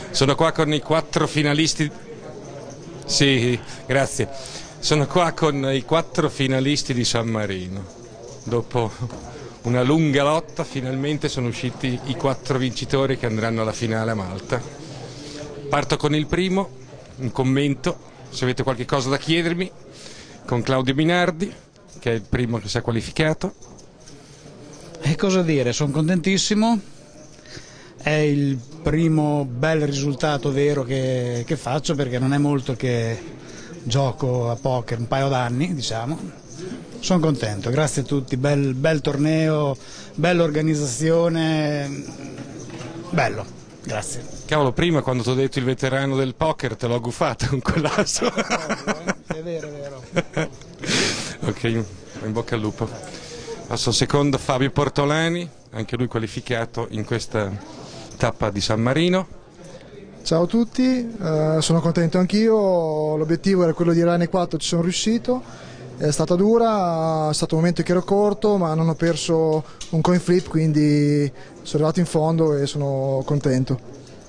Sono qua con i 4 finalisti. Sì, grazie. Sono qua con i 4 finalisti di San Marino. Dopo una lunga lotta finalmente sono usciti i 4 vincitori che andranno alla finale a Malta. Parto con il primo, un commento, se avete qualche cosa da chiedermi, con Claudio Minardi, che è il primo che si è qualificato. E cosa dire, sono contentissimo, è il primo bel risultato vero che faccio, perché non è molto che gioco a poker, un paio d'anni diciamo. Sono contento, grazie a tutti, bel torneo, bella organizzazione, bello, grazie. Cavolo, prima quando ti ho detto il veterano del poker te l'ho agguffata con quell'asso. È vero, è vero. Ok, in bocca al lupo. Passo al secondo, Fabio Portolani, anche lui qualificato in questa tappa di San Marino. Ciao a tutti, sono contento anch'io, l'obiettivo era quello di arrivare nei 4, ci sono riuscito, è stata dura, è stato un momento che ero corto ma non ho perso un coin flip, quindi sono arrivato in fondo e sono contento.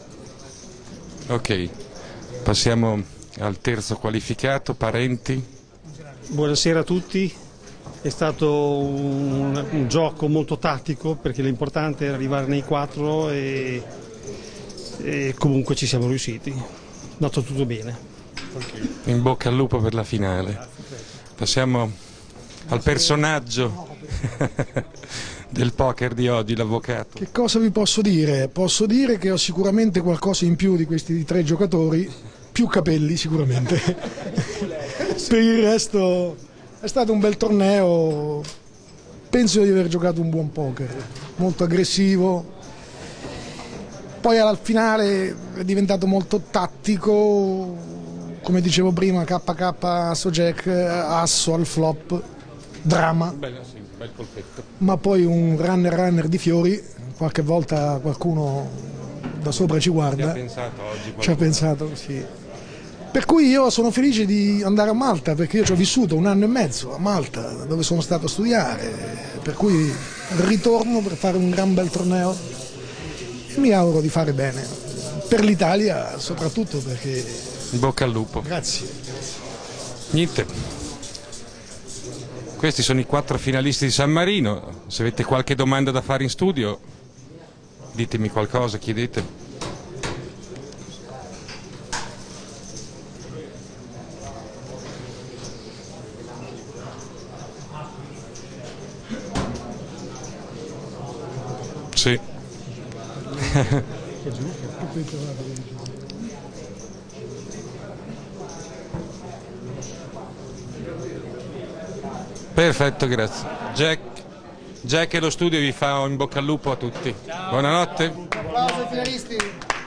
Ok, passiamo al terzo qualificato, Parenti. Buonasera a tutti, è stato un gioco molto tattico perché l'importante era arrivare nei 4 e comunque ci siamo riusciti, è andato tutto bene. In bocca al lupo per la finale. Passiamo al personaggio del poker di oggi, l'avvocato. Che cosa vi posso dire? Posso dire che ho sicuramente qualcosa in più di questi 3 giocatori, più capelli sicuramente. Per il resto è stato un bel torneo, penso di aver giocato un buon poker, molto aggressivo. Poi alla finale è diventato molto tattico, come dicevo prima, KK, asso jack, asso al flop, dramma. Bel colpetto. Ma poi un runner di fiori, qualche volta qualcuno da sopra ci guarda. Ci ha pensato oggi qualcuno. Ci ha pensato, sì. Per cui io sono felice di andare a Malta, perché io ci ho vissuto 1 anno e mezzo a Malta, dove sono stato a studiare, per cui ritorno per fare un gran bel torneo e mi auguro di fare bene, per l'Italia soprattutto, perché... In bocca al lupo. Grazie. Niente. Questi sono i 4 finalisti di San Marino. Se avete qualche domanda da fare in studio, ditemi qualcosa, chiedete. Sì. Perfetto, grazie. Jack e lo studio vi fa in bocca al lupo a tutti. Buonanotte. Applauso ai finalisti.